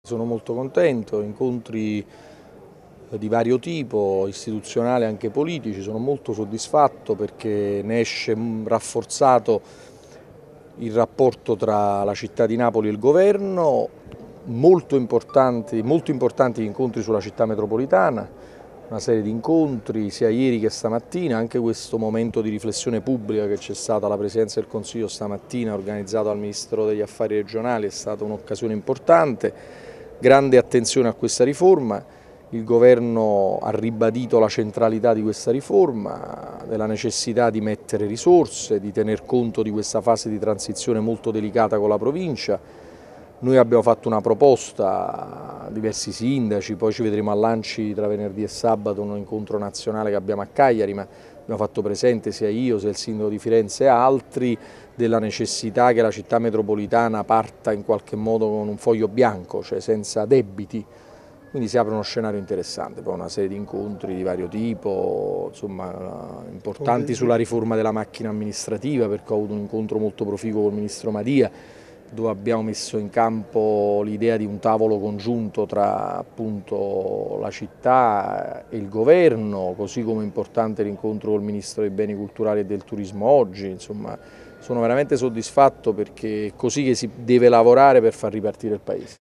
Sono molto contento, incontri di vario tipo, istituzionali e anche politici, sono molto soddisfatto perché ne esce rafforzato il rapporto tra la città di Napoli e il governo, molto importanti gli incontri sulla città metropolitana, una serie di incontri sia ieri che stamattina, anche questo momento di riflessione pubblica che c'è stata alla Presidenza del Consiglio stamattina organizzato dal Ministro degli Affari Regionali è stata un'occasione importante. Grande attenzione a questa riforma, il Governo ha ribadito la centralità di questa riforma, della necessità di mettere risorse, di tener conto di questa fase di transizione molto delicata con la provincia. Noi abbiamo fatto una proposta a diversi sindaci, poi ci vedremo a Lanci tra venerdì e sabato, un incontro nazionale che abbiamo a Cagliari, ma abbiamo fatto presente sia io sia il sindaco di Firenze e altri della necessità che la città metropolitana parta in qualche modo con un foglio bianco, cioè senza debiti. Quindi si apre uno scenario interessante, poi una serie di incontri di vario tipo, insomma, importanti sulla riforma della macchina amministrativa, perché ho avuto un incontro molto proficuo con il Ministro Madia, dove abbiamo messo in campo l'idea di un tavolo congiunto tra appunto la città e il governo, così come importante l'incontro col Ministro dei Beni Culturali e del Turismo oggi, insomma sono veramente soddisfatto perché è così che si deve lavorare per far ripartire il Paese.